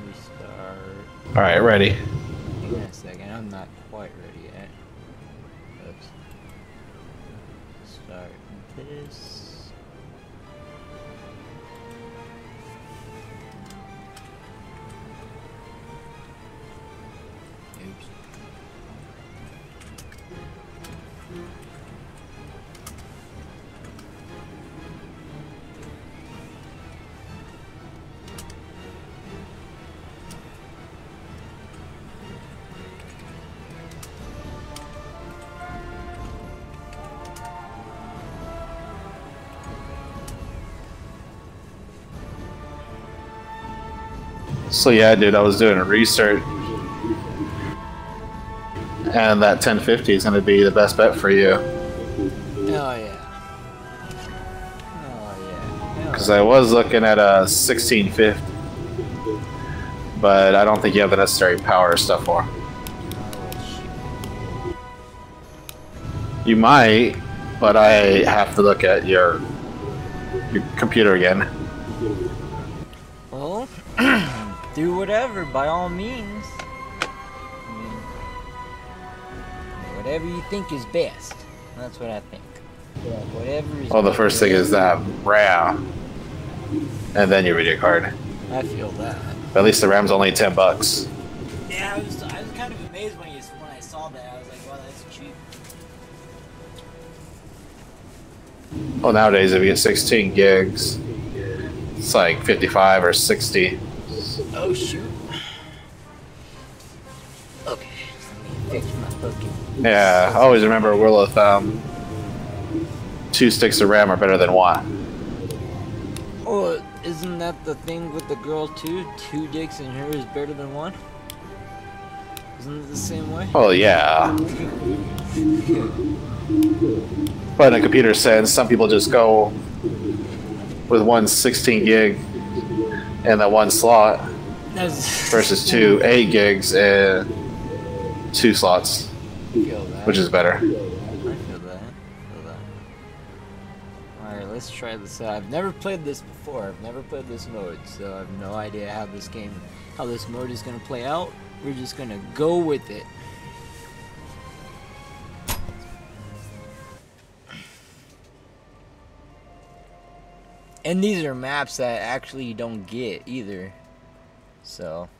Restart. Alright, ready. Hang on a second, I'm not quite ready yet. Oops. Start this. Oops. So yeah, dude, I was doing a research, and that 1050 is going to be the best bet for you. Oh yeah. Oh yeah. Because I was looking at a 1650, but I don't think you have the necessary power stuff for. You might, but I have to look at your computer again. Well, do whatever, by all means. I mean, whatever you think is best. That's what I think. Yeah, whatever is. Well, the first thing is that RAM, and then your video card. I feel that. But at least the RAM's only $10. Yeah, I was kind of amazed when I saw that. I was like, wow, that's cheap. Well, nowadays if you get 16 gigs, it's like 55 or 60. Oh shoot. Okay, let me fix my fucking. Yeah, I always remember rule of thumb. 2 sticks of RAM are better than 1. Oh, isn't that the thing with the girl too? 2 dicks in her is better than 1? Isn't it the same way? Oh yeah. But in a computer sense, some people just go with one 16 gig and that one slot versus 2 8 gigs and 2 slots, which is better. I feel that. Alright, let's try this out. I've never played this before. I've never played this mode, so I have no idea how this mode is gonna play out. We're just gonna go with it. And these are maps that actually you don't get either. So.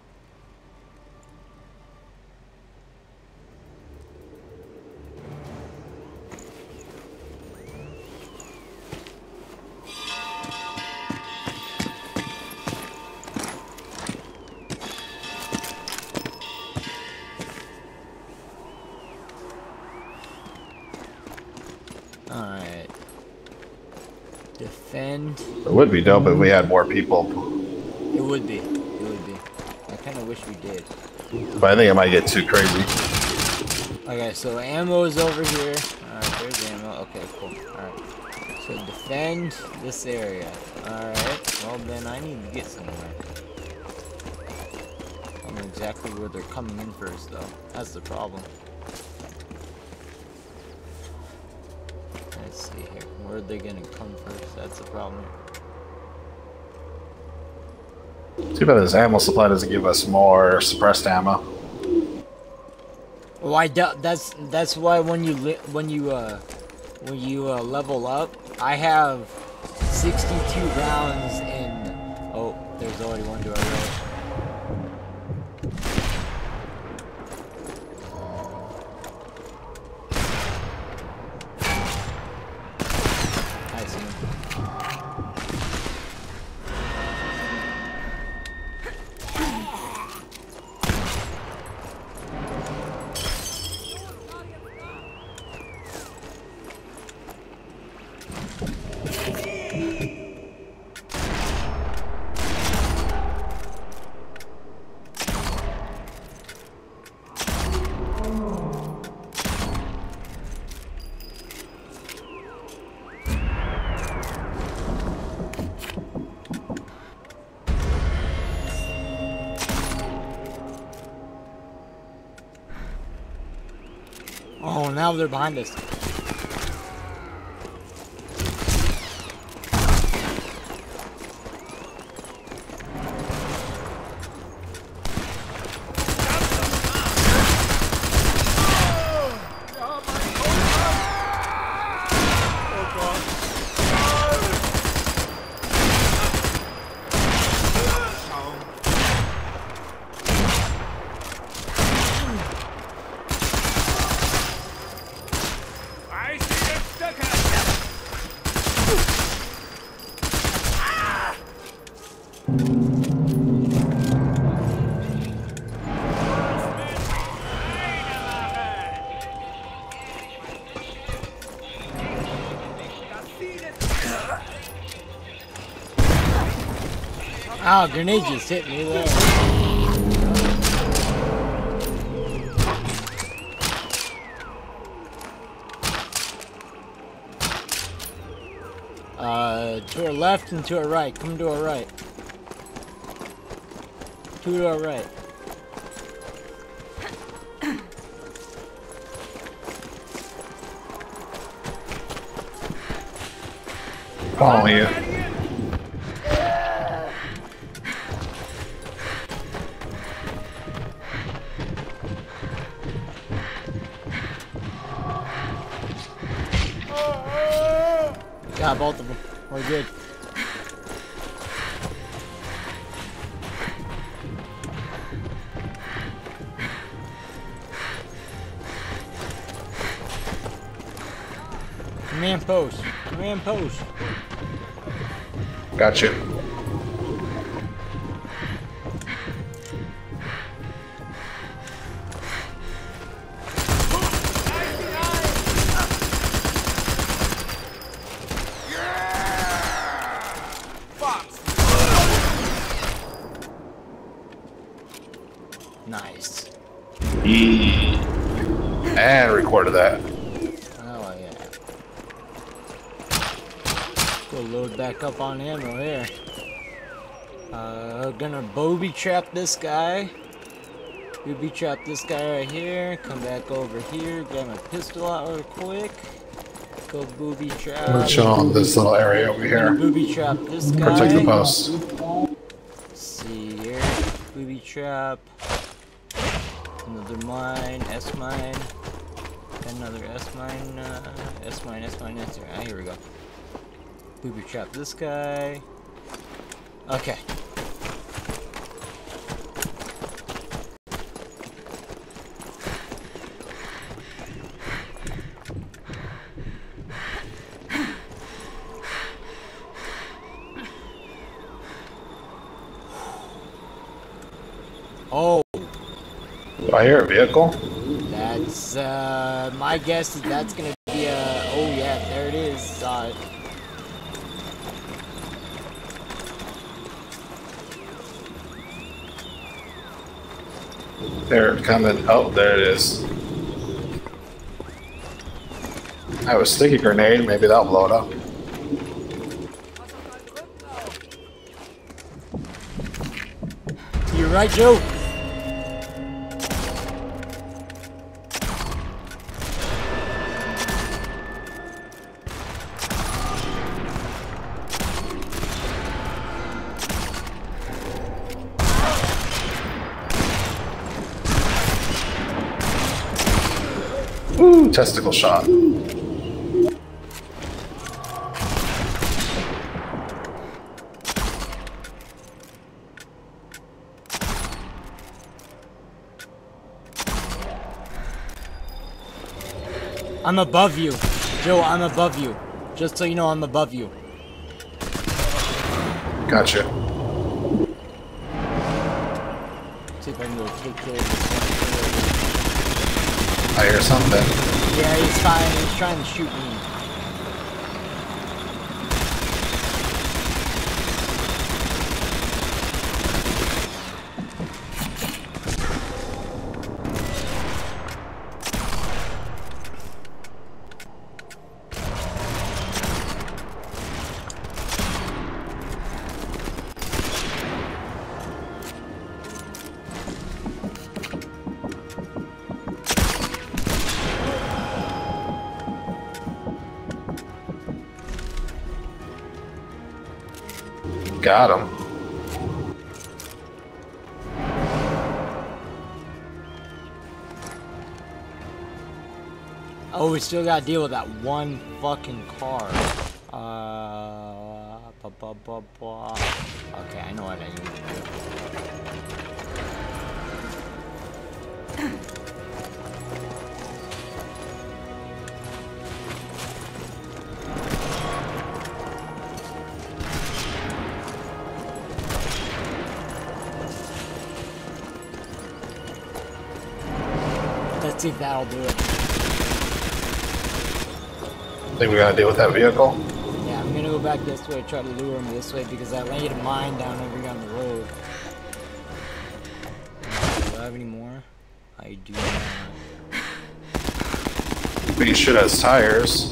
Alright. Defend. It would be dope if we had more people. It would be. It would be. I kind of wish we did. But I think it might get too crazy. Okay, so ammo is over here. Alright, there's ammo. Okay, cool. Alright. So defend this area. Alright. Well, then I need to get somewhere. I don't know exactly where they're coming in first, though. That's the problem. Let's see here. Where are they gonna come first? That's the problem. Too bad this ammo supply doesn't give us more suppressed ammo. Well, I doubt that's why when you level up, I have 62 rounds in. Oh, there's already one to our right. I see him. Oh, now they're behind us. Oh, grenade just hit me there. To our left and to our right. Come to our right. To our right. Follow you. Got both of them. We're good. Command post. Command post. Got you. Nice. And recorded that. Oh yeah. We'll load back up on ammo here. Gonna booby trap this guy. Booby trap this guy right here. Come back over here. Grab my pistol out real quick. Go booby trap. Let's show them this little area over here. Booby trap this guy. Protect the post. Let's see here. Booby trap. Another mine. S mine. Another S mine. S mine. S mine. S mine. Here we go. Booby trap this guy. Okay. Oh. Do I hear a vehicle? That's, my guess is that's gonna be a, oh yeah, there it is, saw it. They're coming. Oh, there it is. I have a sticky grenade. Maybe that'll blow it up. You're right, Joe. Ooh, testicle shot. I'm above you. Joe, I'm above you. Just so you know, I'm above you. Gotcha. See if I can go take care of this one. I hear something. Yeah, he's fine. He's trying to shoot me. Got him. Oh, we still gotta deal with that one fucking car. Okay, I know what I need to Let's see if that'll do it. Think we gotta deal with that vehicle? Yeah, I'm gonna go go back this way, try to lure him this way because I laid a mine down over here on the road. Do I have any more? I do not. But you should have tires.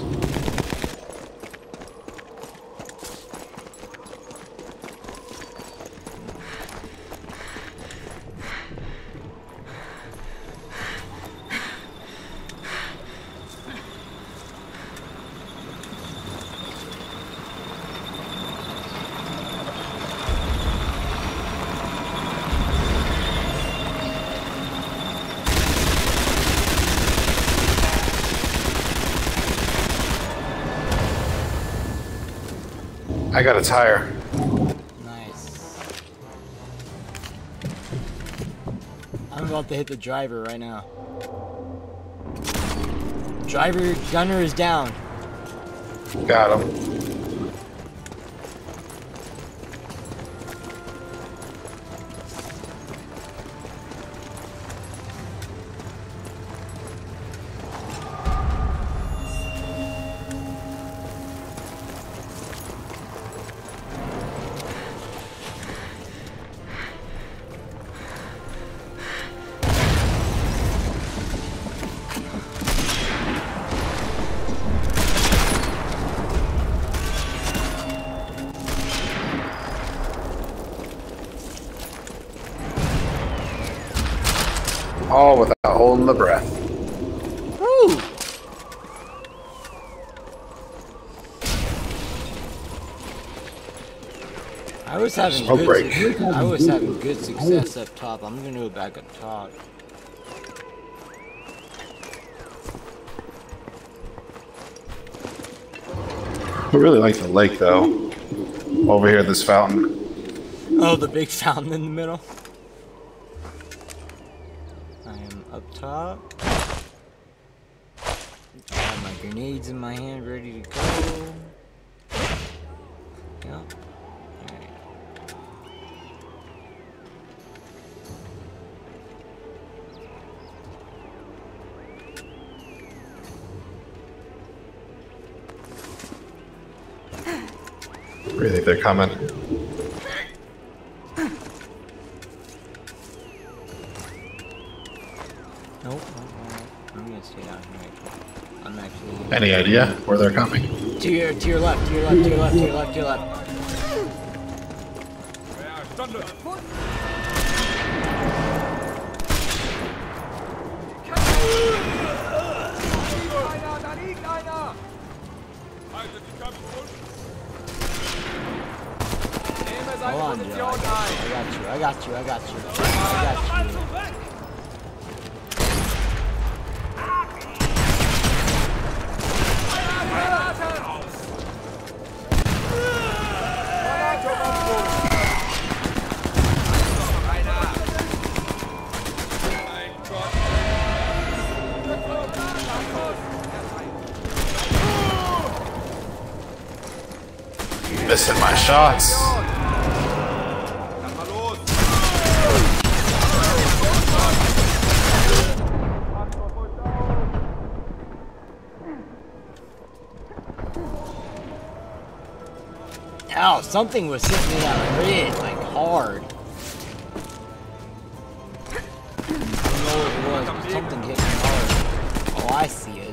I got a tire. Nice. I'm about to hit the driver right now. Driver gunner is down. Got him. All without holding the breath. Woo! I was having good success up top. I'm gonna go back up top. I really like the lake though. Over here, this fountain. Oh, the big fountain in the middle. I am up top. I have my grenades in my hand, ready to go. Yep. Alright. Where do you think they're coming? Nope. I'm gonna stay down here. I'm actually. Any idea where they're coming? To your left, to your left, to your left, to your left, to your left. Hold on, Joe. I got you. Missing my shots. Ow, something was hitting me that red, like hard. I don't know what it was, but something hit me hard. Oh, I see it.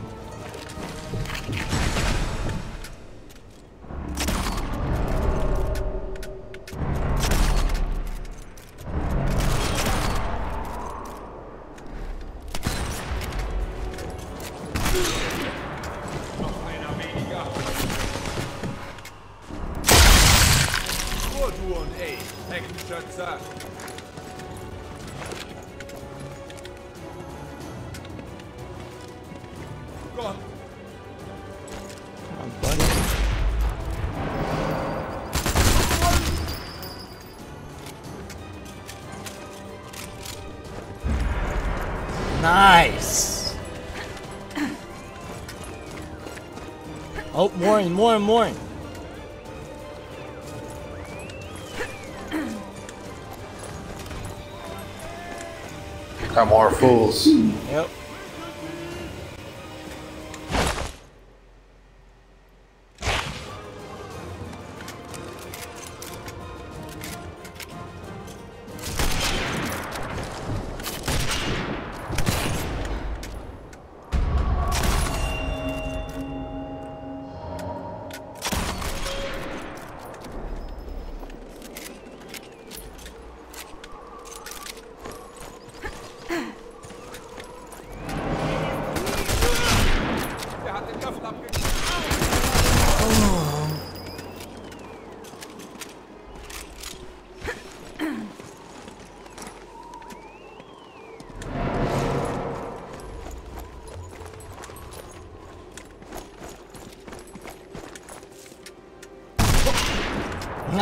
Gott! Come on, buddy. Nice! Oh, more. Got more fools. Yep.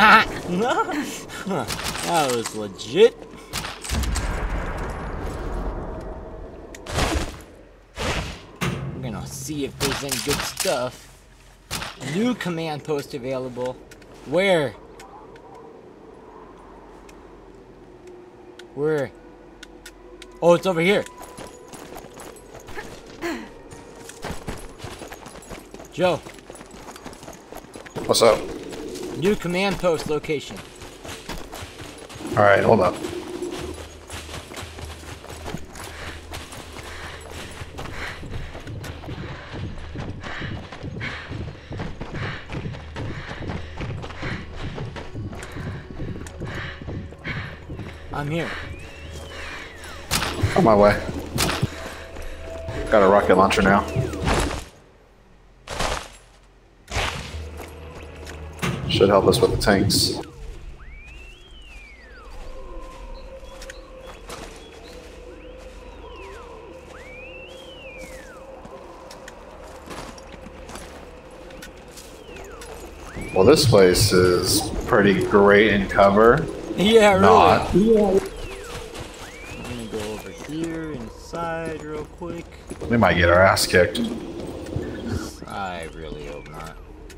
That was legit. We're gonna see if there's any good stuff. New command post available. Where? Where? Oh, it's over here. Joe. What's up? New command post location. Alright, hold up. I'm here. On my way. Got a rocket launcher now. Should help us with the tanks. Well, this place is pretty great in cover. Yeah, really. Not. I'm gonna go over here inside real quick. We might get our ass kicked. I really hope not.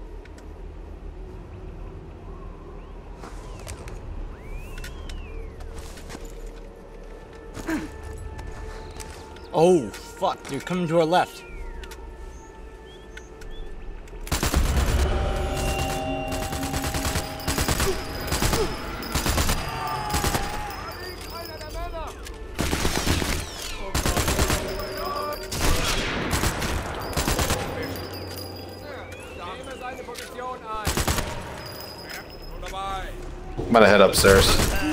Oh, fuck. They're coming to our left. I'm gonna head upstairs.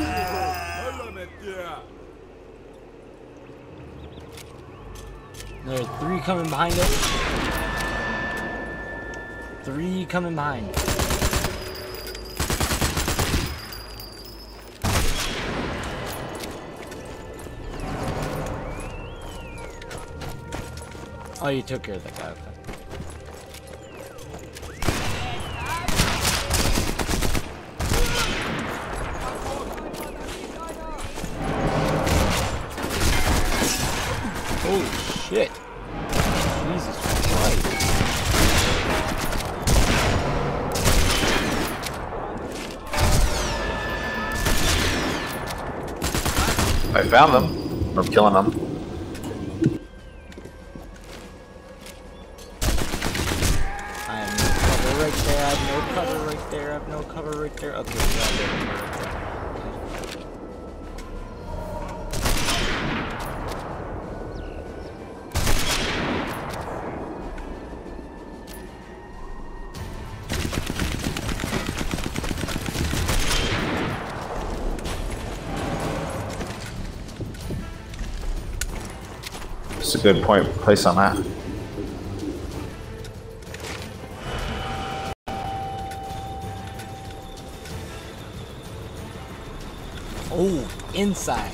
There are 3 coming behind us. 3 coming behind. Oh, you took care of that guy. Okay. Holy shit. Jesus Christ. I found them. I'm killing them. I have no cover right there. I have no cover right there. I have no cover right there. Okay, yeah, It's a good place on that. oh, inside.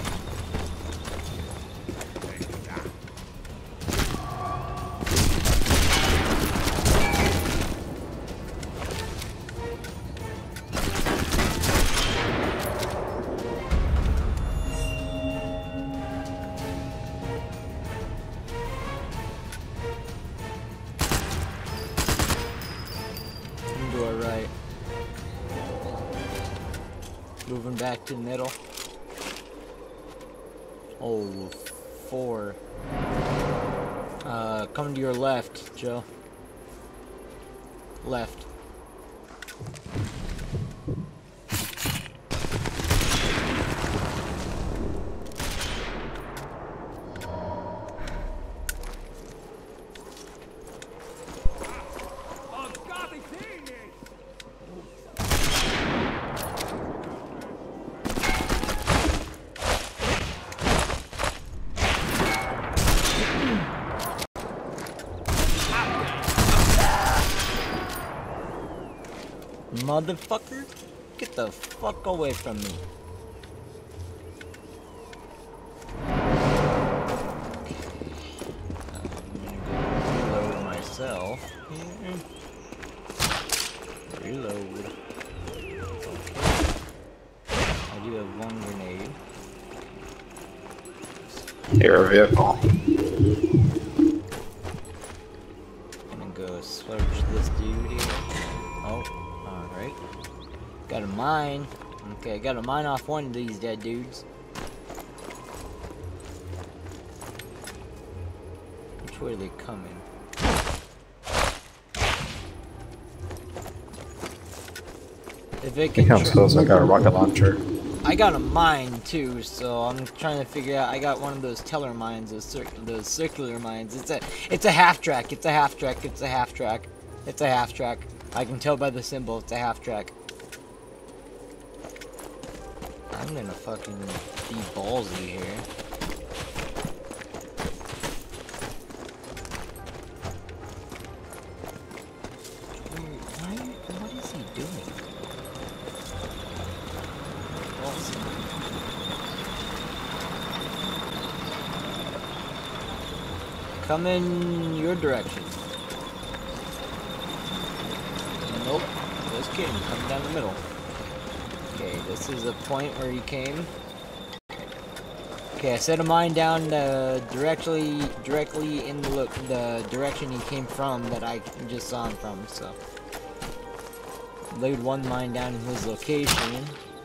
Do it right. Moving back to the middle. Oh, 4. Coming to your left, Joe. Left. Motherfucker, get the fuck away from me. I'm gonna go reload myself. Reload. Air vehicle. Gonna go search this dude here. Oh, alright. Got a mine. Okay, got a mine off one of these dead dudes. Which way are they coming? If it He can comes close, I got a rocket launcher. I got a mine too, so I'm trying to figure out. I got one of those teller mines, those circular mines. It's a half track. It's a half track. It's a half track. It's a half track. I can tell by the symbol. It's a half track. I'm gonna fucking be ballsy here. What is he doing? Come in your direction. Nope. Just kidding. Come down the middle. Okay, this is a point where he came. Okay, I set a mine down directly in the direction he came from that I just saw him from. So, laid one mine down in his location.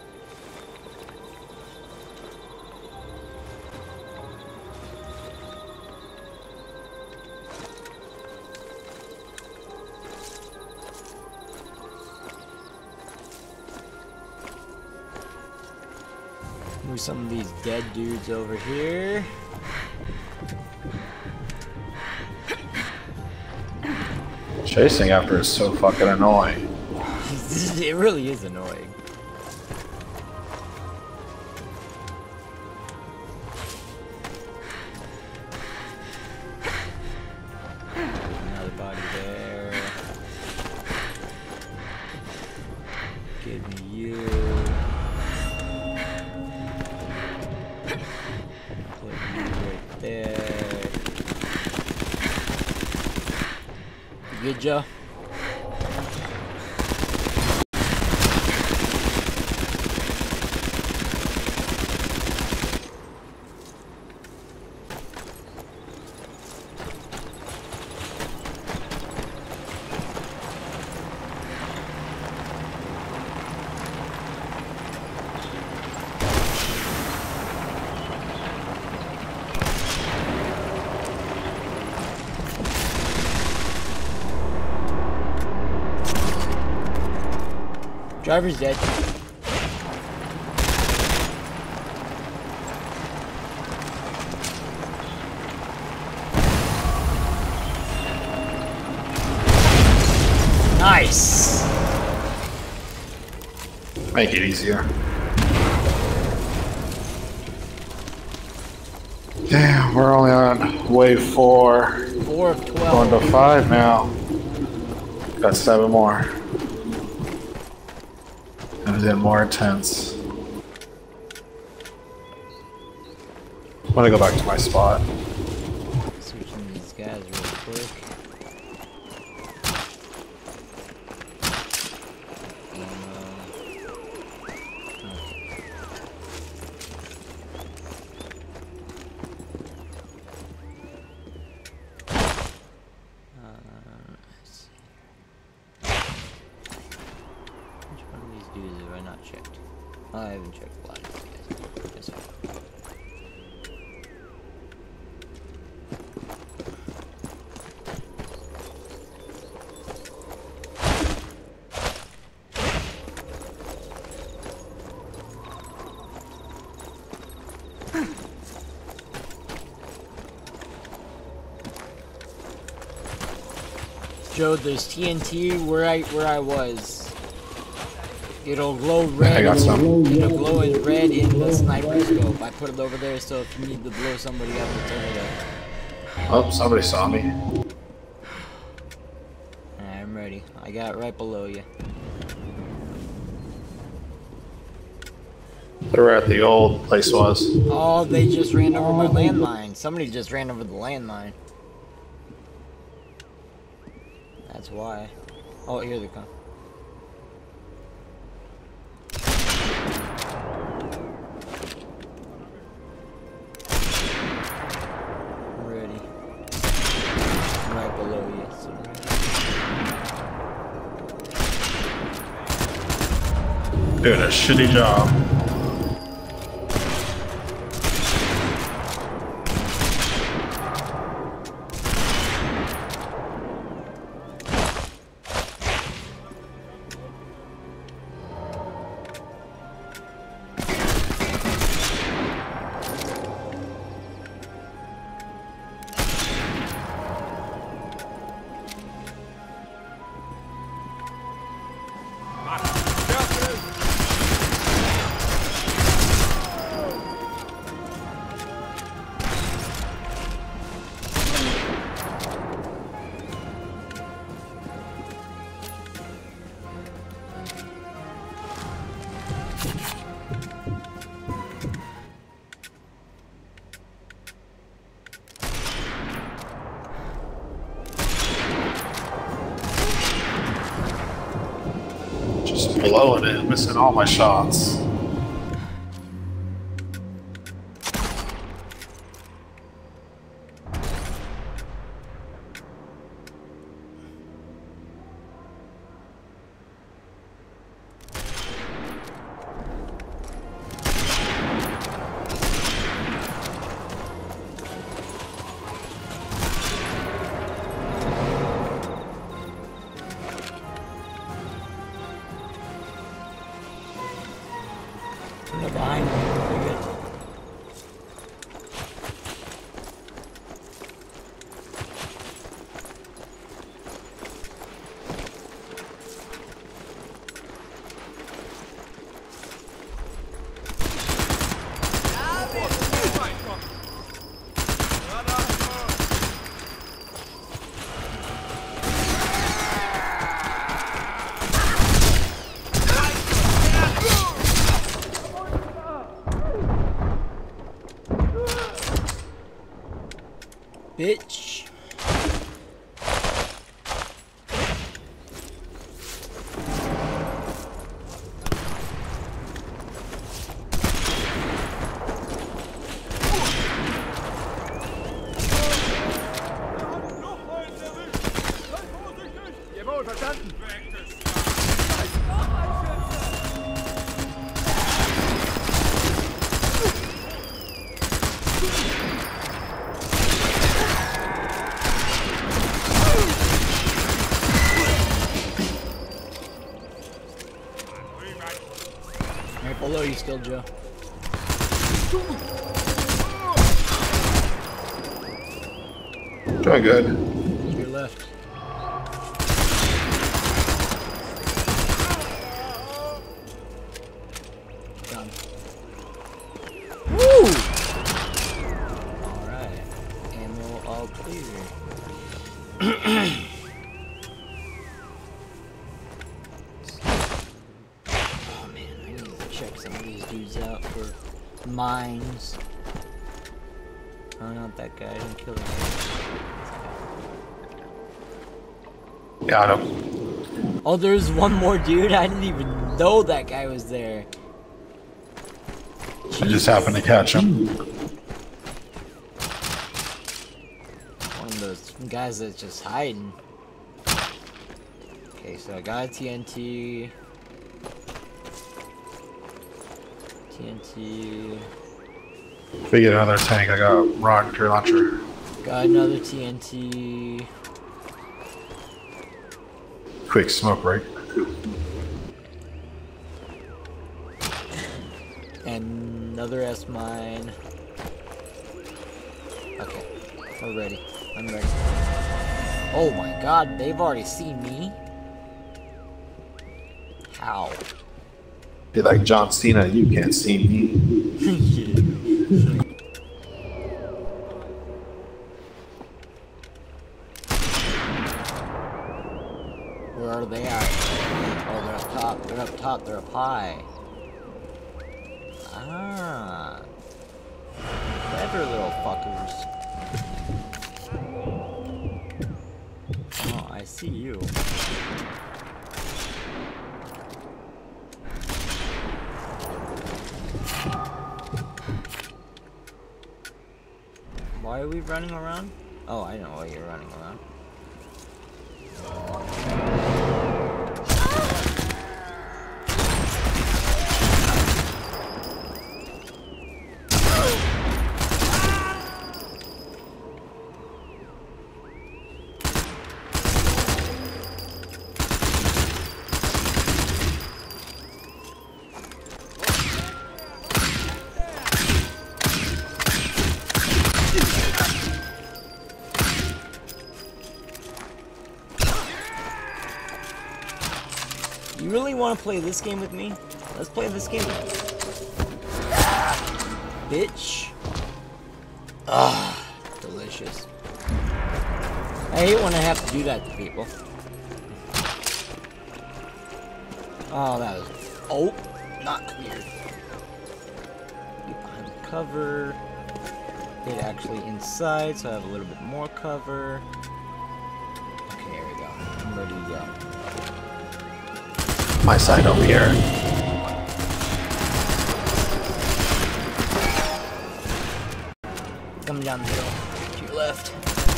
Move some of these dead dudes over here. Chasing after is so fucking annoying. It really is annoying. Another body there. Give me you. Put you right there. You good, Joe? Driver's dead. Nice. Make it easier. Damn, we're only on wave 4. 4 of 12. Going to 5 now. Got 7 more. And it's getting more intense. I'm gonna go back to my spot. Switching these guys real quick. Dudes have I not checked? I haven't checked a lot of these guys. Yes, Joe, there's TNT where I was. It'll glow red. I got some. It'll glow in red in the sniper scope. I put it over there so if you need to blow somebody up, it's over there. Oh, somebody saw me. Alright, I'm ready. I got it right below you. They're where the old place was. Oh, they just ran over my landmine. Somebody just ran over the landmine. That's why. Oh, here they come. Doing a shitty job. Just blowing it, missing all my shots. They're behind me. Pretty good. Bitch. Jawohl, verstanden. Right below you still, Joe. Doing good. To your left. Done. Woo! Alright. Ammo all clear. Oh man, I need to check some of these dudes out for mines. Oh, not that guy. I didn't kill him. Got him. Oh, there's one more dude. I didn't even know that guy was there. I just happened to catch him. One of those guys that's just hiding. Okay, so I got a TNT. TNT. If we get another tank, I got rocket launcher. Got another TNT. Quick smoke break. And another S mine. Okay, we're ready. I'm ready. Oh my god, they've already seen me. How? Be like John Cena, you can't see me. Where are they at? Oh, they're up top. They're up top. They're up high. Ah. Clever little fuckers. Oh, I see you. Why are we running around? Oh, I know why you're running around. want to play this game with me? Let's play this game. Bitch. Ah, delicious. I hate when I have to do that to people. Oh, that was... Oh, not cleared. Get behind the cover. Get actually inside, so I have a little bit more cover. Okay, here we go. I'm ready to go. My side over here. Coming down the hill. To your left.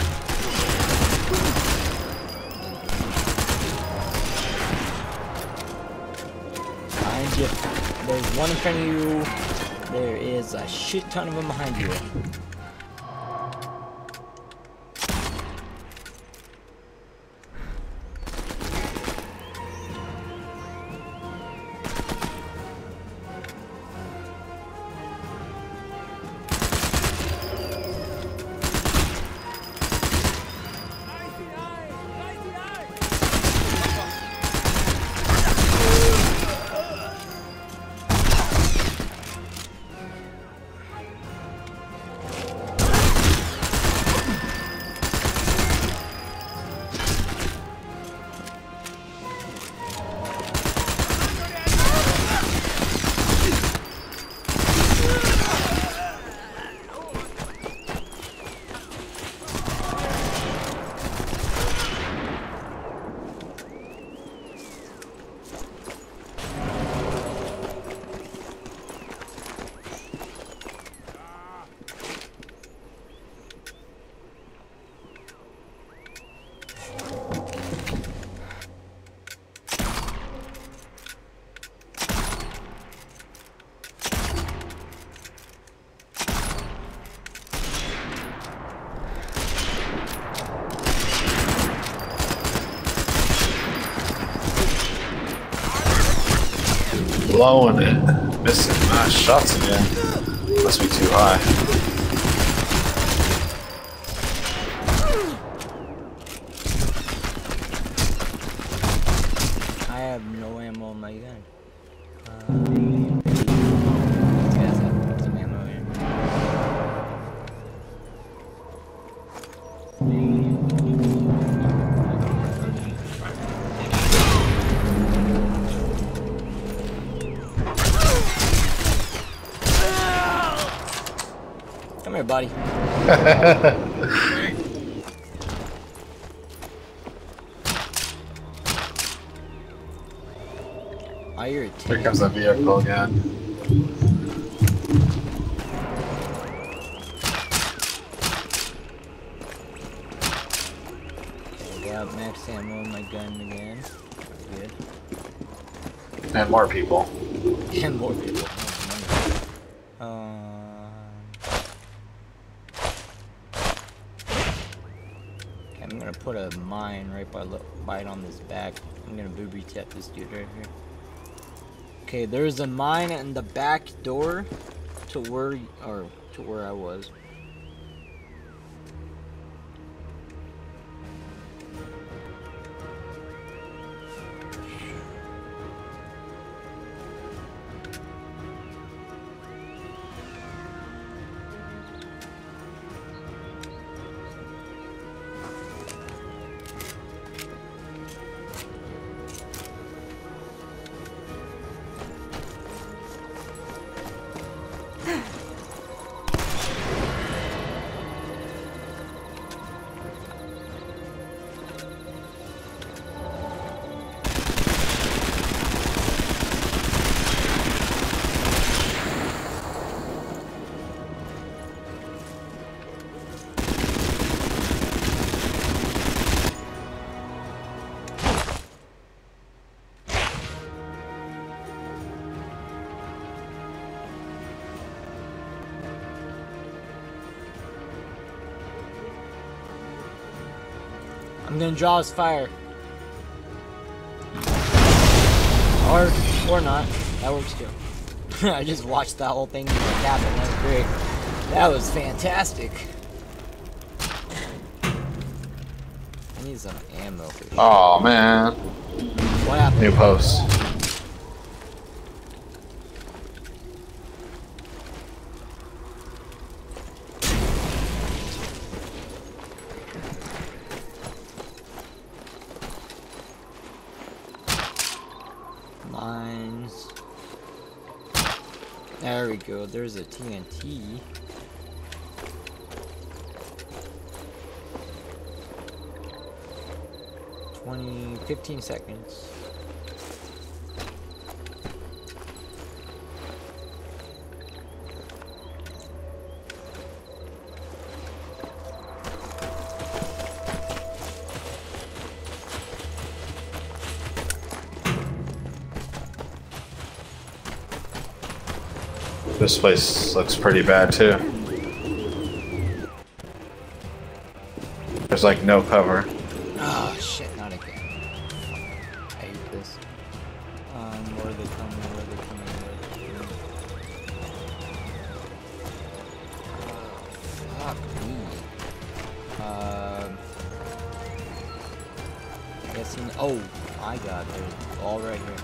Behind you. There's one in front of you. There is a shit ton of them behind you. Blowing it. Missing my shots again. Must be too high. I have no ammo on my gun. Some ammo here. Come here, buddy. Oh, you're a Here comes the vehicle again. Okay, got max ammo on my gun again. Good. And more people. And more people. I'm gonna put a mine right by it on this back. I'm gonna booby tap this dude right here. Okay, there's a mine in the back door to where I was. I'm gonna draw his fire. Or not. That works too. I just watched that whole thing happen. That was great. That was fantastic. I need some ammo for you. Oh man. What happened? New post. There we go, there's a TNT. 15 seconds. This place looks pretty bad too. There's like no cover. Oh shit, not again. I hate this. Where are they coming? Where are they coming? Fuck me. Guessing. Oh my god, they're all right here.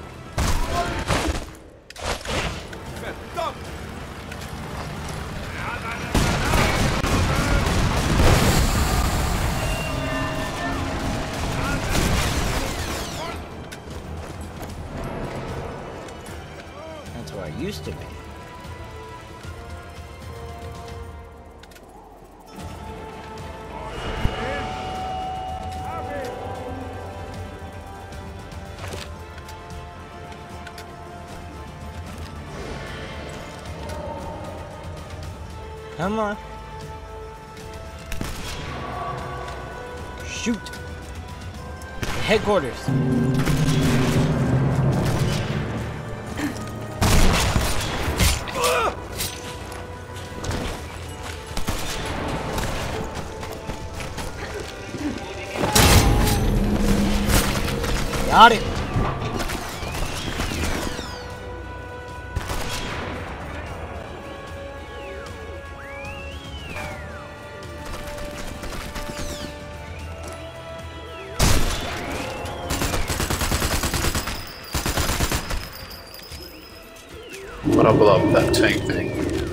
That's where I used to be. Come on. Shoot. Headquarters. Got it. I'm gonna blow up that tank thing.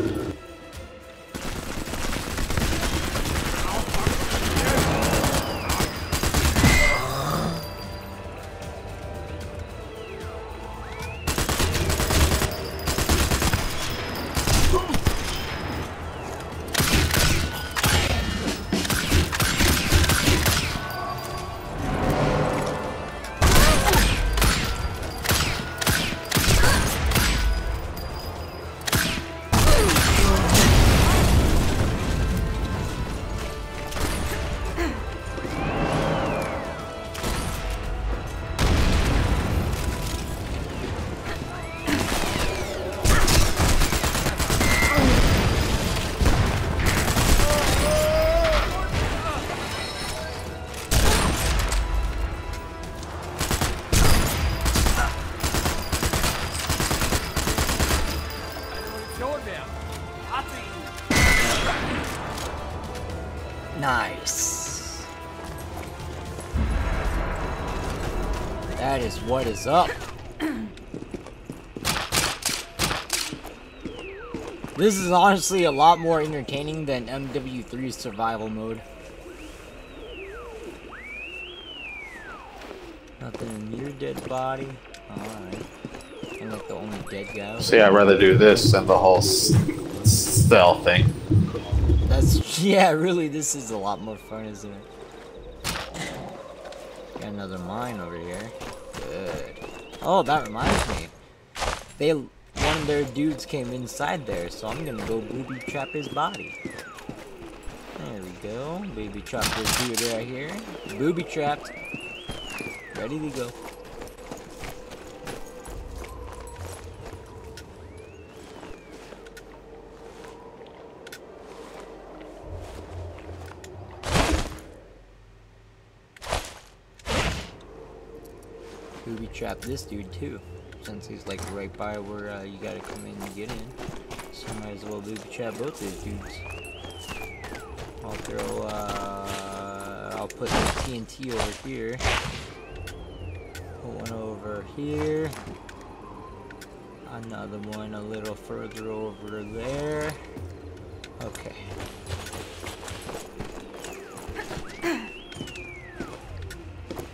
Nice. That is what is up. This is honestly a lot more entertaining than MW3's survival mode. Nothing in your dead body. Alright. I'm like the only dead guy. See, I'd rather do this than the whole stealth thing. That's, yeah, really, this is a lot more fun, isn't it? Got another mine over here. Good. Oh, that reminds me. One of their dudes came inside there, so I'm gonna go booby trap his body. There we go. Booby trap this dude right here. Booby trapped. Ready to go. Booby trap this dude too, since he's like right by where you gotta come in and get in. So might as well booby trap both these dudes. I'll put the TNT over here. Put one over here. Another one a little further over there. Okay.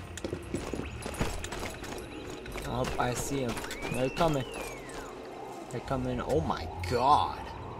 Oh, I see him. They're coming. They're coming. Oh my god.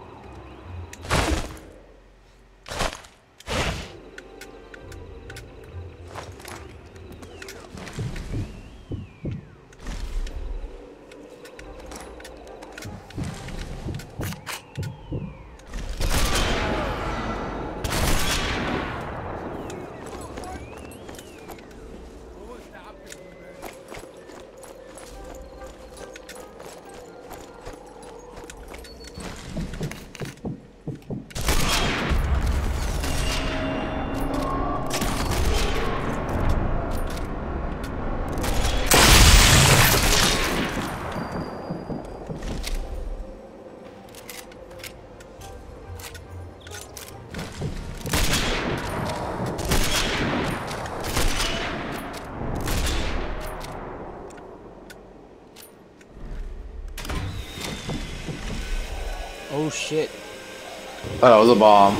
Oh shit. That was a bomb.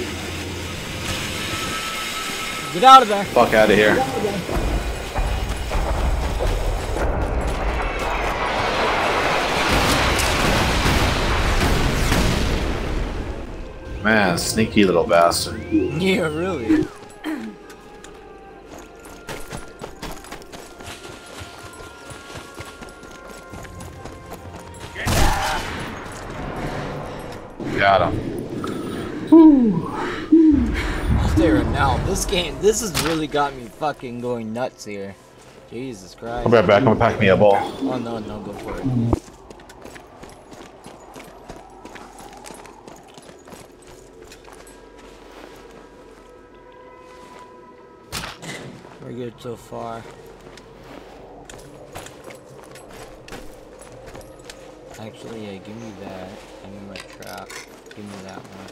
Get out of there. Fuck out of here. Man, sneaky little bastard. Yeah, really. Got him. There now. This has really got me fucking going nuts here. Jesus Christ. I'll be right back. I'm gonna pack me a bowl. Oh no, go for it. We're good so far. Actually, yeah, give me that. Give me my trap. Give me that one.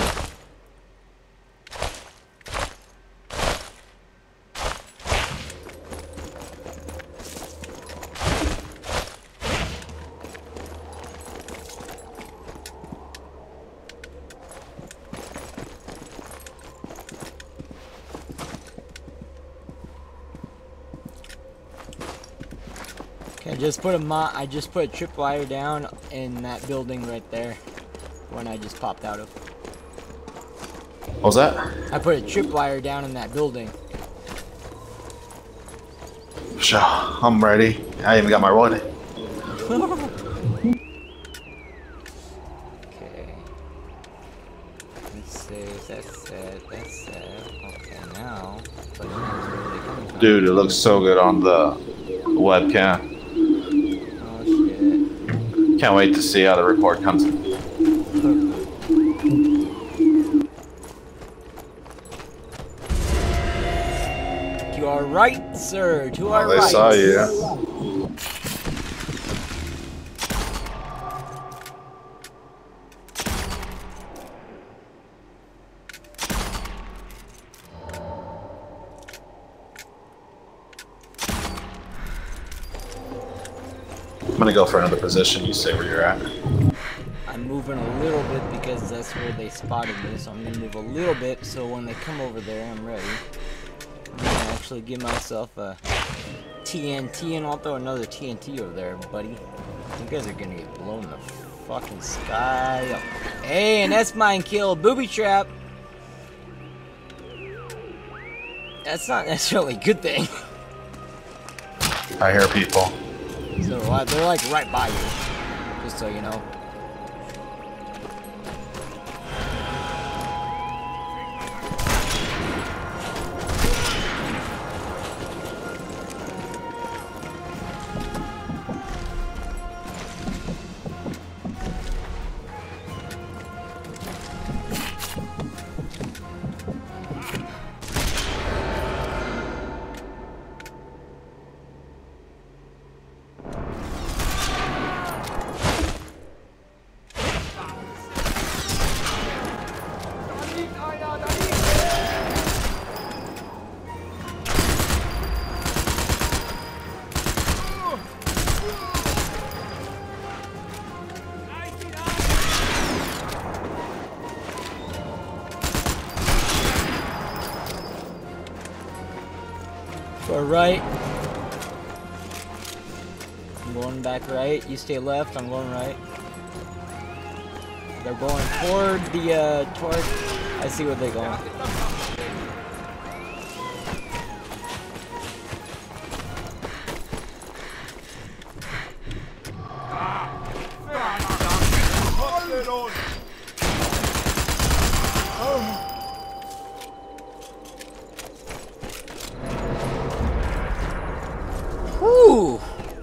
Okay, I just put a tripwire down in that building right there. One I just popped out of. What was that? I put a tripwire down in that building. Sure, I'm ready. I even got my rod. Okay. Let's see, that's set. Okay, now. But where are they coming from? Dude, it looks so good on the webcam. Oh shit. Can't wait to see how the report comes in. You are right, sir. To our They right. saw you. I'm gonna go for another position. You say where you're at. I'm moving a little bit because that's where they spotted me, so I'm gonna move a little bit so when they come over there, I'm ready. I'm gonna actually give myself a TNT and I'll throw another TNT over there, buddy. You guys are gonna get blown the fucking sky up. Hey, an S-mine kill, booby trap. That's not necessarily a good thing. I hear people. So they're like right by you, just so you know. Or right. I'm going back right. You stay left. I'm going right. They're going toward the, I see where they're going. Whew!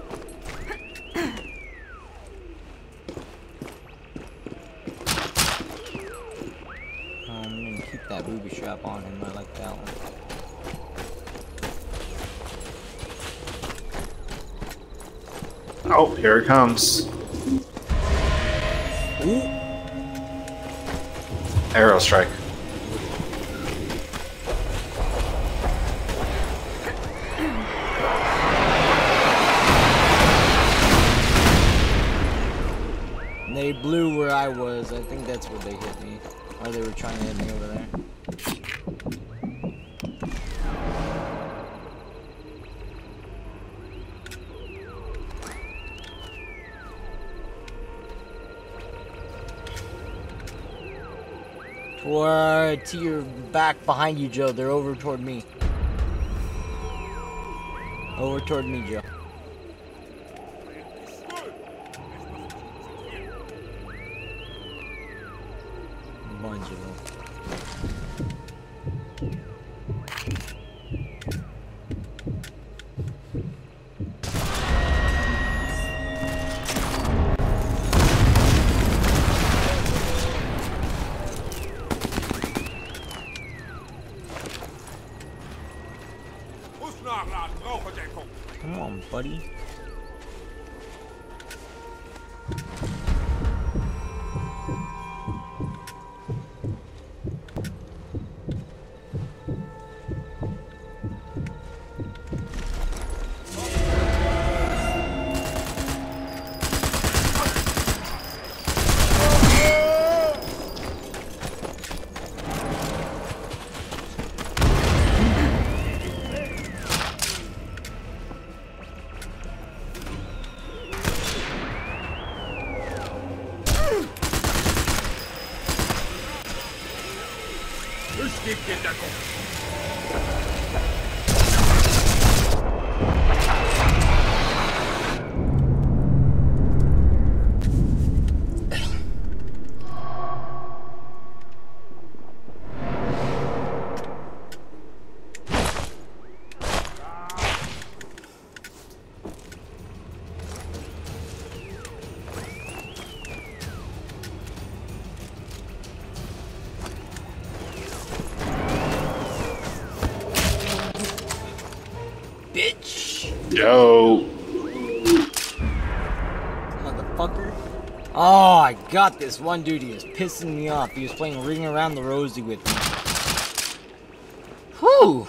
I'm gonna keep that booby strap on him. I like that one. Oh, here it comes. Ooh. Arrow strike. They blew where I was. I think that's where they hit me. Or they were trying to hit me over there. Toward to your back behind you, Joe. They're over toward me. Over toward me, Joe. Bunch of them. Come on, buddy. Bitch! Yo! Motherfucker. Oh, I got this one dude. He was pissing me off. He was playing Ring Around the Rosie with me. Whew!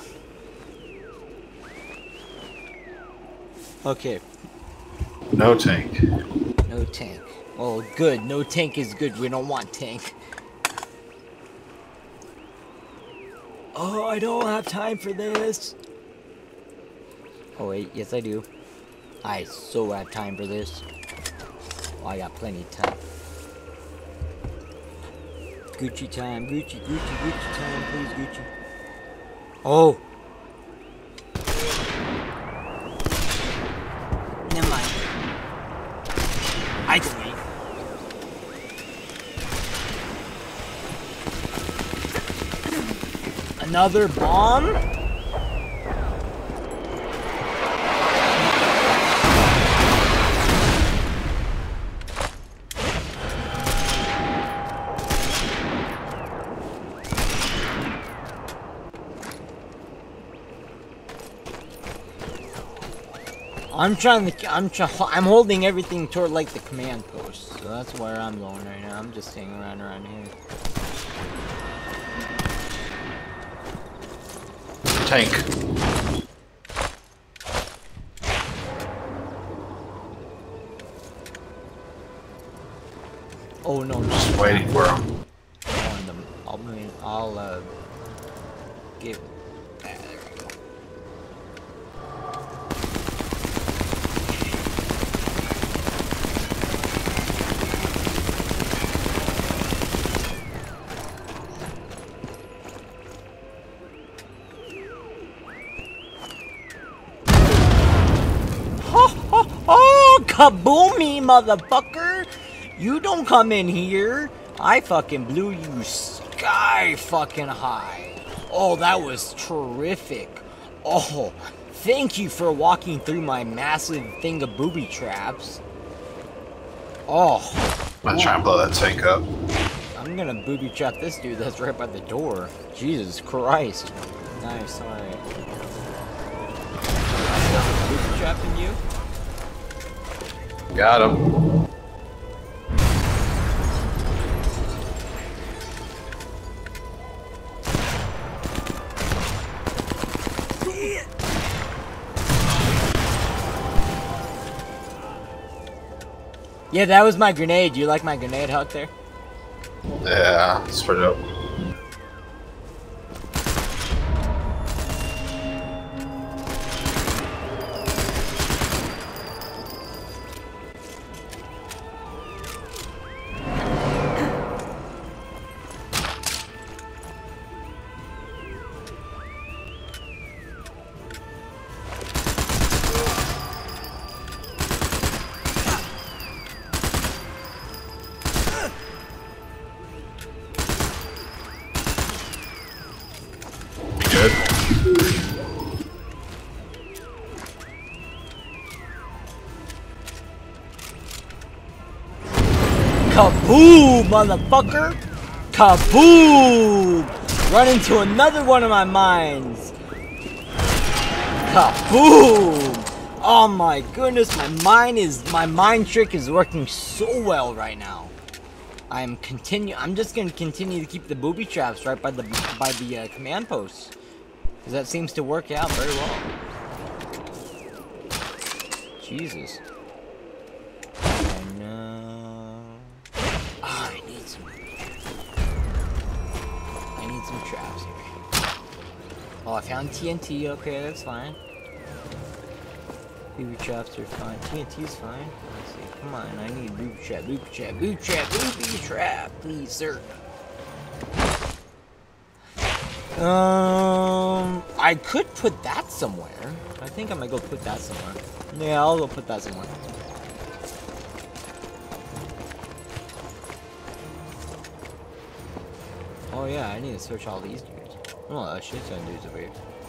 Okay. No tank. No tank. Well, good. No tank is good. We don't want tank. Oh, I don't have time for this. Oh wait, yes I do. I so have time for this. Oh, I got plenty of time. Gucci time, Gucci, Gucci, Gucci time, please Gucci. Oh! Never mind. I can wait. Another bomb? I'm holding everything toward like the command post, so that's where I'm going right now. I'm just staying around here. Tank. Oh no! Just waiting for him. I'll get. Kaboomy, motherfucker! You don't come in here. I fucking blew you sky fucking high. Oh, that was terrific. Oh, thank you for walking through my massive thing of booby traps. Oh. I'm gonna try and blow that tank up. I'm gonna booby trap this dude that's right by the door. Jesus Christ. Nice, alright. Booby trapping you? Got him. Yeah, that was my grenade. You like my grenade, Huck, there? Yeah, it's pretty dope. Kaboom, motherfucker! Kaboom! Run into another one of my mines. Kaboom! Oh my goodness, my mind trick is working so well right now. I'm just gonna continue to keep the booby traps right by the command posts, because that seems to work out very well. Jesus. I need some traps here. Oh, I found TNT. Okay, that's fine. Booby traps are fine. TNT's fine. Let's see. Come on, I need booby trap, booby trap, booby trap, booby trap, please, sir. I could put that somewhere. I think I might go put that somewhere. Yeah, I'll go put that somewhere. Oh yeah, I need to search all these dudes. Oh, shit ton dudes over here.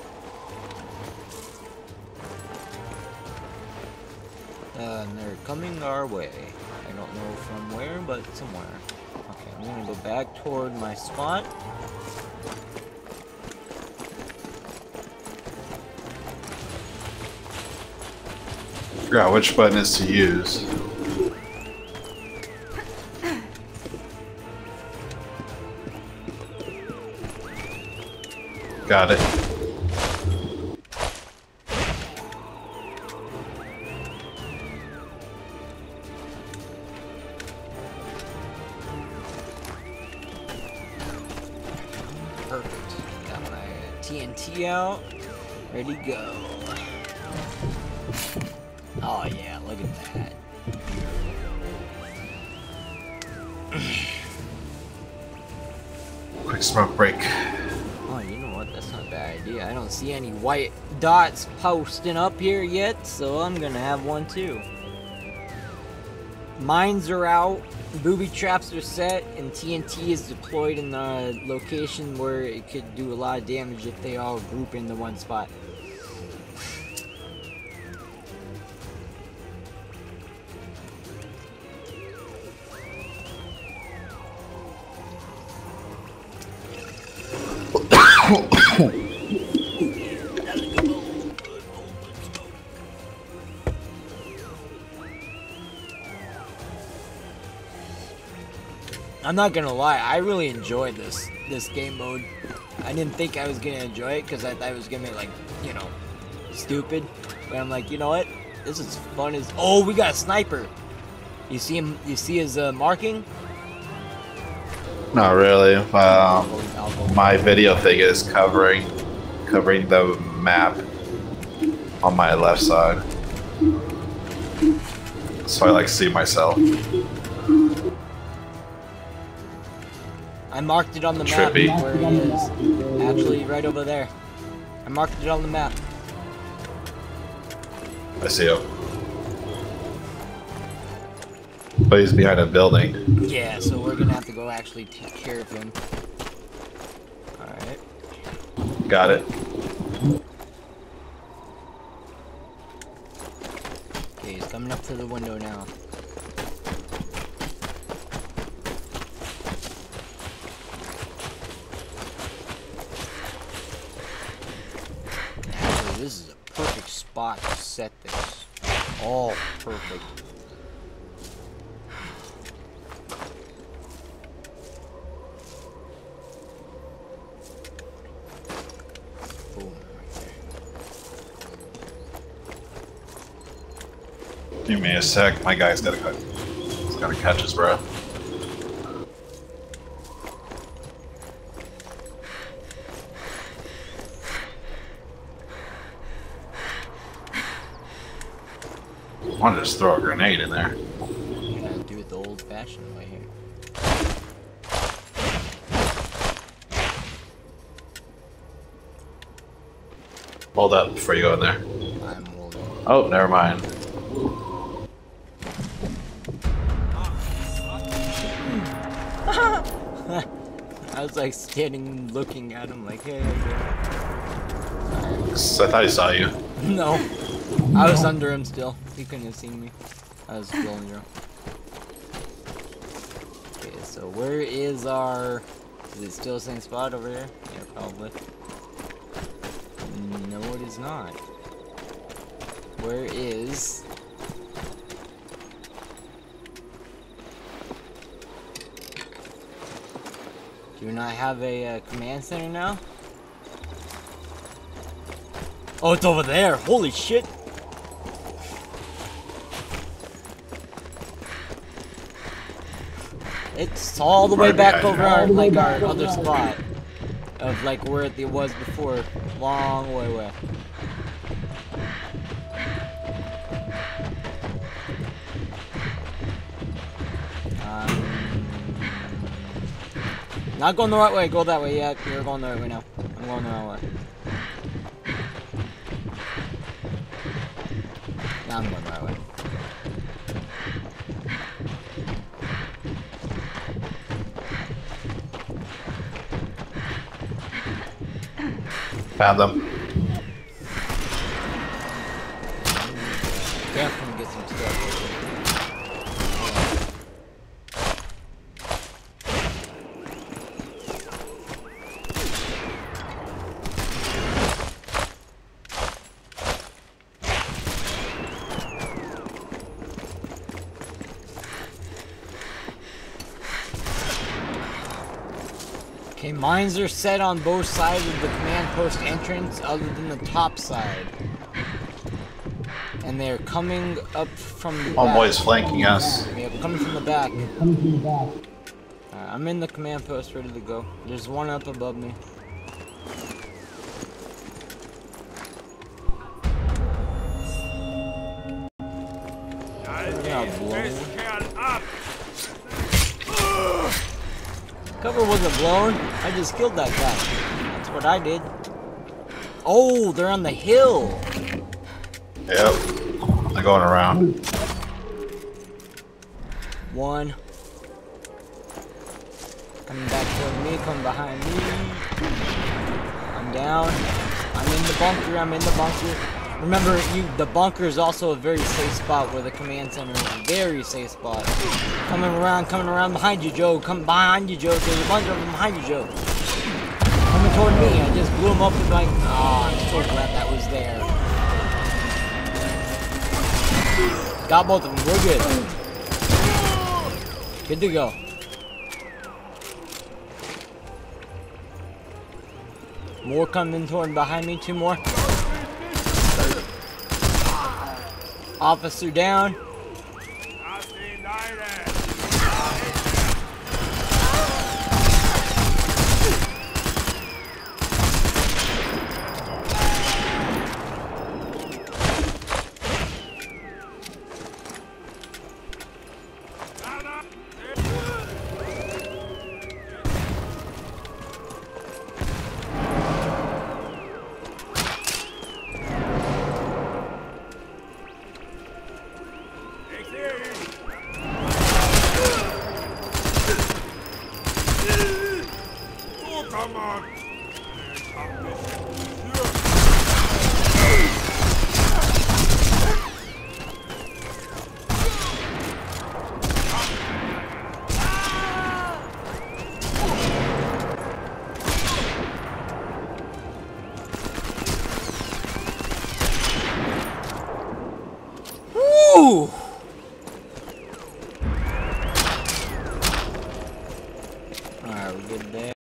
And they're coming our way. I don't know from where, but somewhere. Okay, I'm gonna go back toward my spot. Forgot which button is to use. Got it. Perfect. Got my TNT out. Ready to go. Oh yeah, look at that. Quick smoke break. Oh, you know what? That's not a bad idea. I don't see any white dots posting up here yet, so I'm gonna have one too. Mines are out, booby traps are set, and TNT is deployed in the location where it could do a lot of damage if they all group into one spot. I'm not gonna lie, I really enjoyed this game mode. I didn't think I was gonna enjoy it because I thought it was gonna be like, you know, stupid. But I'm like, you know what? This is fun as— oh, we got a sniper. You see him? You see his marking? Not really. My video thing is covering the map on my left side, so I like see myself. I marked it on the Trippy. map where he is. Actually, right over there. I marked it on the map. I see him. But he's behind a building. Yeah, so we're gonna have to go actually take care of him. Alright. Got it. Okay, he's coming up to the window now. Actually, this is a perfect spot to set this. All perfect. Give me a sec. My guy's gotta cut. He's gotta catch his breath. I want to just throw a grenade in there. I'm gonna do it the old-fashioned way here. Hold up before you go in there. I'm holding. Oh, never mind. I was like standing looking at him like, hey. I thought he saw you. No. I was under him still. He couldn't have seen me. I was blowing around. Okay, so where is our... Is it still the same spot over here? Yeah, probably. No, it is not. Where is... Do you not have a command center now? Oh, it's over there! Holy shit! It's all the way back over our, like, our other spot. Of, like, where it was before. Long way away. Not going the right way, go that way. Yeah, you're going the right way now. I'm going the right way. Now I'm going the right way. Found them. Definitely get some stuff. Okay, mines are set on both sides of the command post entrance other than the top side. And they're coming up from the back. Homeboy's flanking us. Yeah, coming from the back. I'm in the command post ready to go. There's one up above me. Yeah, blown. Cover wasn't blown. I just killed that guy. That's what I did. Oh, they're on the hill. Yep. They're going around. One. Coming back toward me, coming behind me. I'm down. I'm in the bunker, I'm in the bunker. Remember, the bunker is also a very safe spot where the command center is a very safe spot. Coming around behind you, Joe. Come behind you, Joe. There's a bunch of them behind you, Joe. Coming toward me. I just blew him up and like, oh, I'm so glad that was there. Got both of them. We're good. Good to go. More coming toward behind me. Two more. Officer down. Come on. Woo! Alright, we're good there.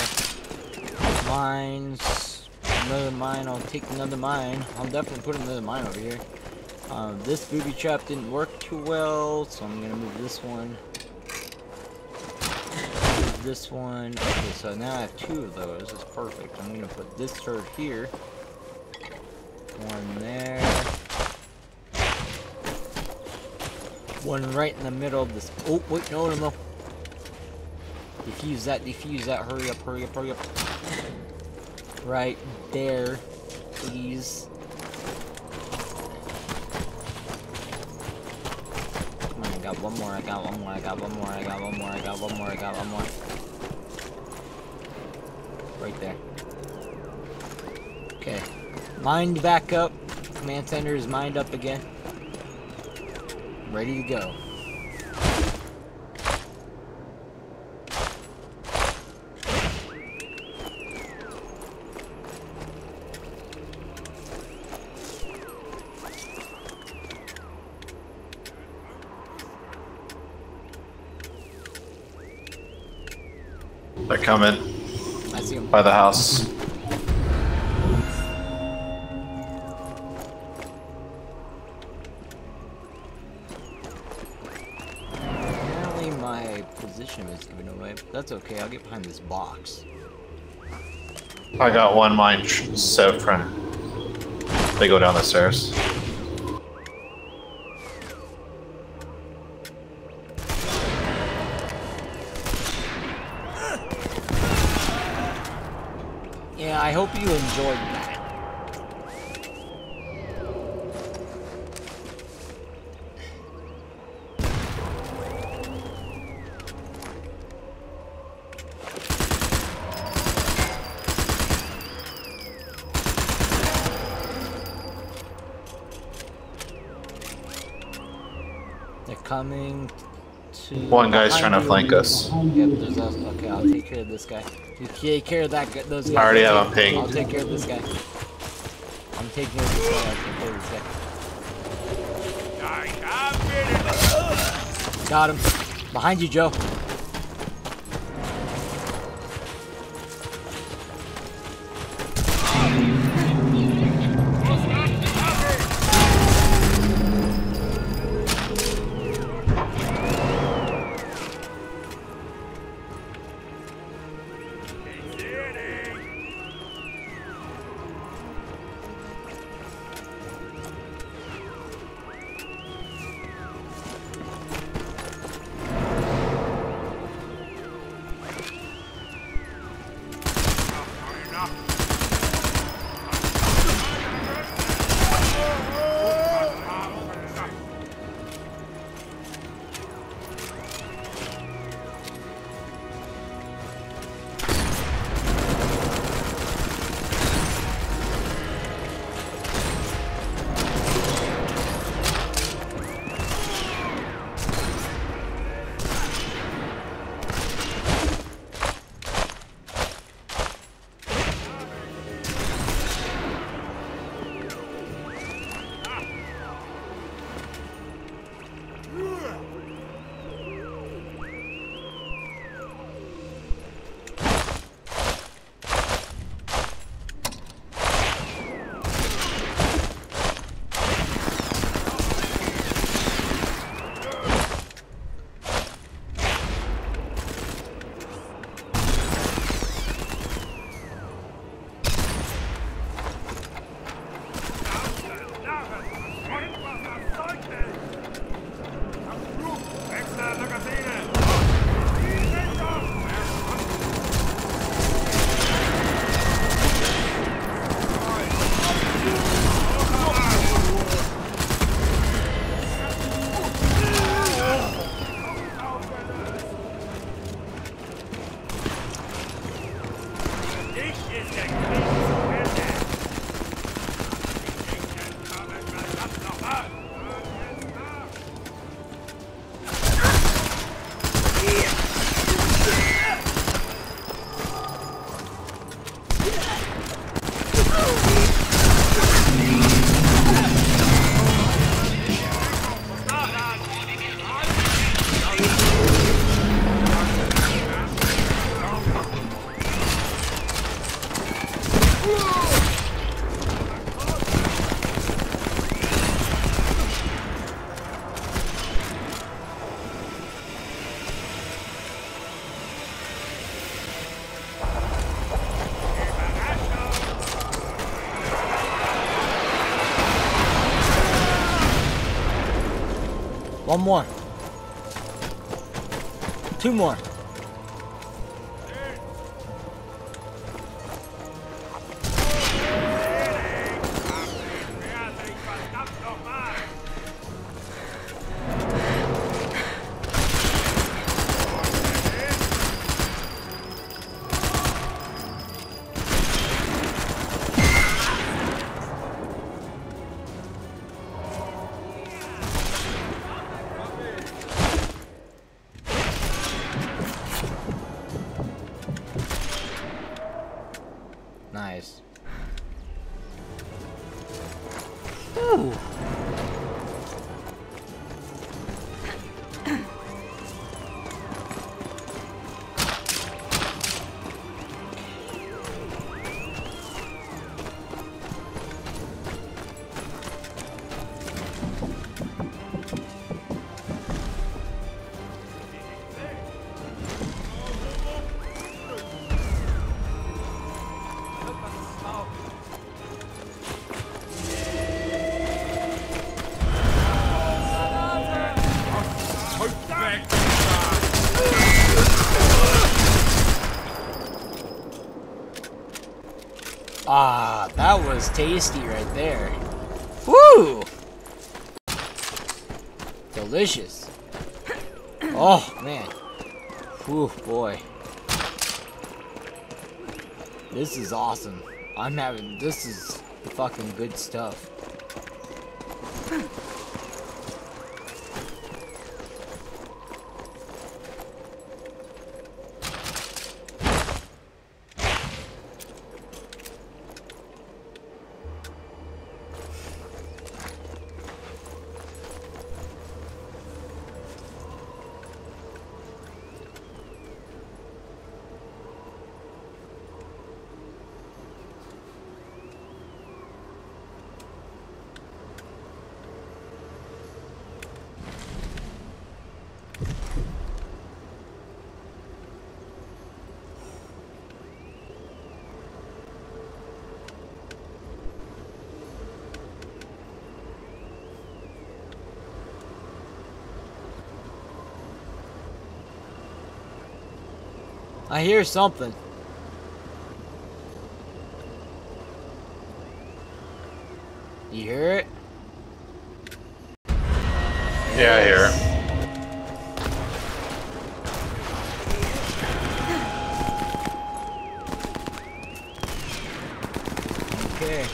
Mines. Another mine. I'll take another mine. I'll definitely put another mine over here. This booby trap didn't work too well, so I'm gonna move this one. Move this one. Okay, so now I have 2 of those. That's perfect. I'm gonna put this turret here. One there. One right in the middle of this. Oh, wait, no, no, no. Defuse that, hurry up, hurry up, hurry up. Right there, please. Come on, I got one more, I got one more, I got one more, I got one more, I got one more, I got one more. Right there. Okay. Mined back up. Command center is mined up again. Ready to go. They're coming. I see them. By the house. Apparently my position is given away, but that's okay. I'll get behind this box. I got one mine so front. They go down the stairs. Yeah, I hope you enjoyed that. They're coming to... One guy's trying to flank us. Yep, there's us. Okay, I'll take care of this guy. You take care of that guy. Those guys. I already have a ping. I'll take care of this guy. I'm taking care of this guy. I'll take care of this guy. Got him. Behind you, Joe. One more. Two more. Nice. Ooh. Ah, that was tasty right there. Woo! Delicious. Oh, man. Whew, boy. This is awesome. This is fucking good stuff. I hear something. You hear it? Yeah, I hear it. Okay.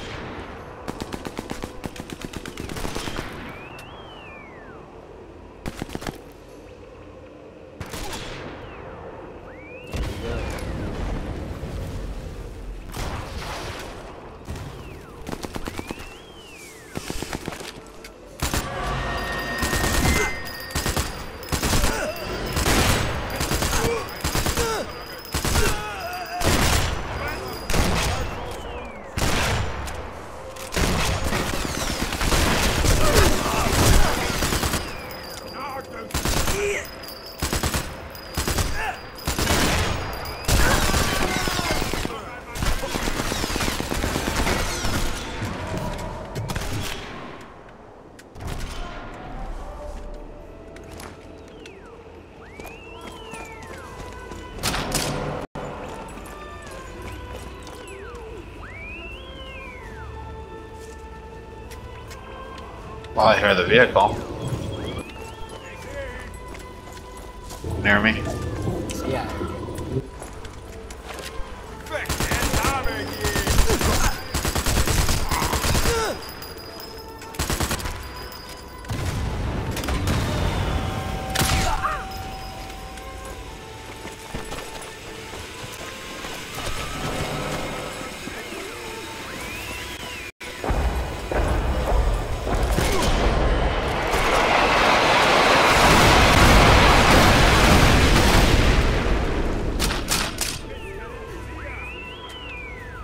Well, I hear the vehicle. Near me. Yeah.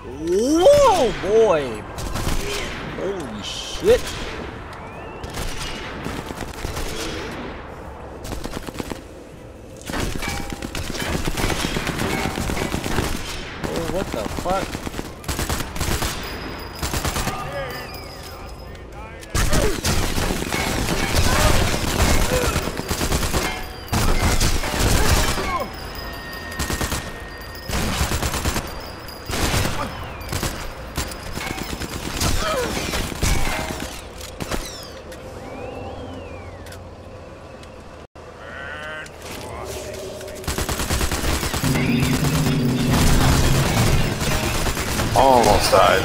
Whoa, boy! Holy shit! Oh, what the fuck? Almost died.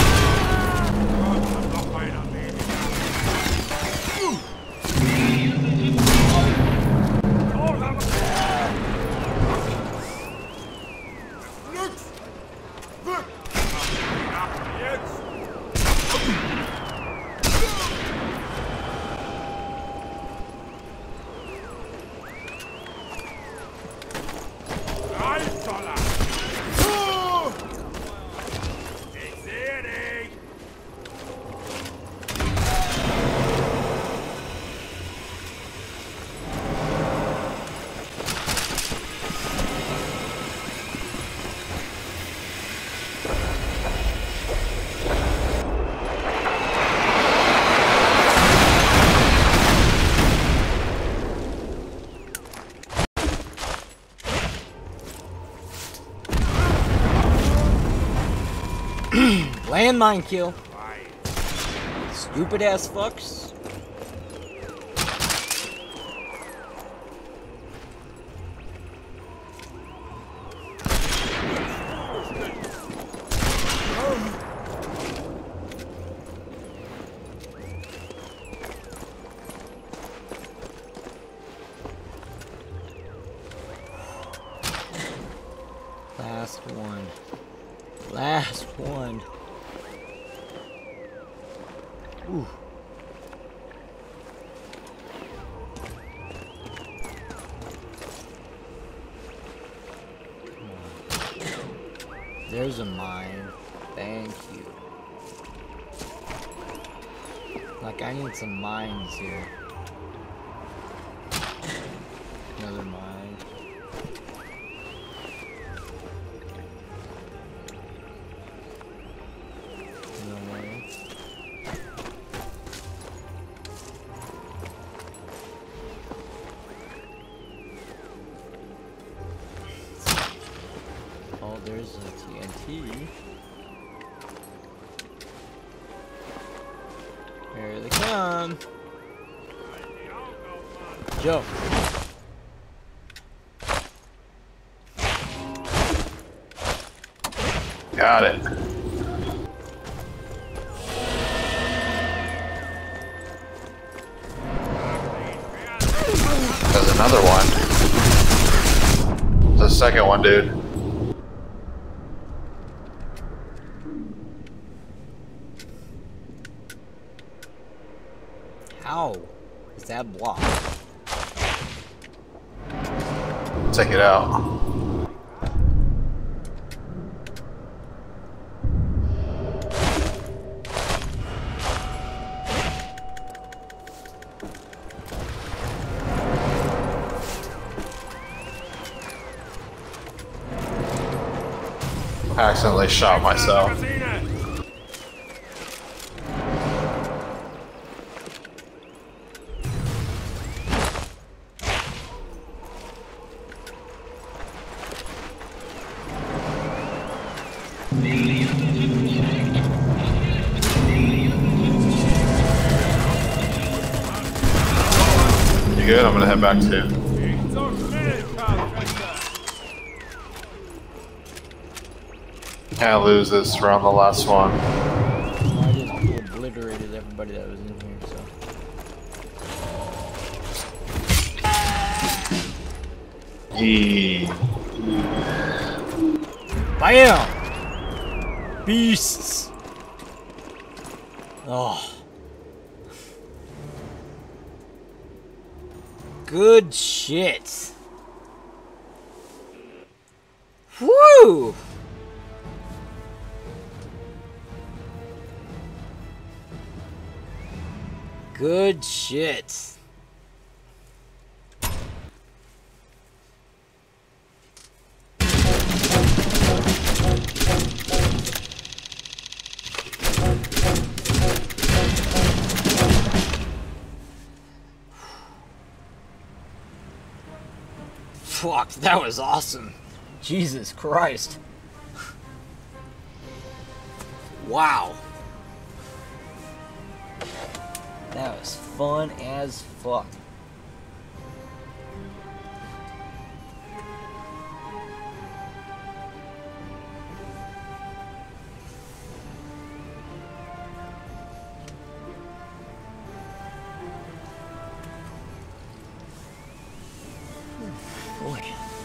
Landmine kill. Stupid ass fucks. Last one. Last one. Ooh. There's a mine. Thank you. Like, I need some mines here. Another mine. There's a TNT. Here they come. Joe. Got it. There's another one. The second one, dude. How is that blocked? Take it out. I accidentally shot myself. You good? I'm gonna head back too. Can't lose this round, the last one. I just obliterated everybody that was in here, so. Yee. Bam! Beasts! Oh. Good shit. Woo! Good shit. Fuck, that was awesome. Jesus Christ. Wow. That was fun as fuck. Boy.